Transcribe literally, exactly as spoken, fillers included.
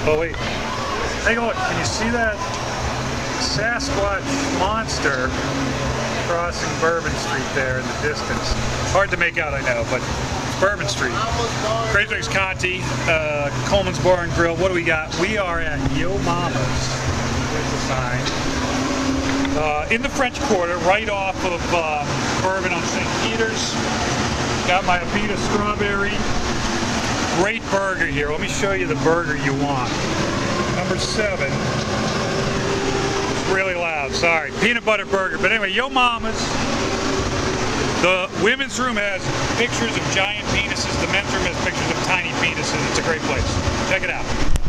Oh wait, take a look. Can you see that Sasquatch monster crossing Bourbon Street there in the distance? Hard to make out, I know, but it's Bourbon Street. Crazy Legs Conti, uh, Coleman's Bar and Grill. What do we got? We are at Yo Mama's. There's the sign. Uh, in the French Quarter, right off of uh, Bourbon on Saint Peter's. Got my Abita strawberry. Great burger here. Let me show you the burger you want. Number seven. It's really loud, sorry. Peanut butter burger. But anyway, Yo Mama's. The women's room has pictures of giant penises. The men's room has pictures of tiny penises. It's a great place. Check it out.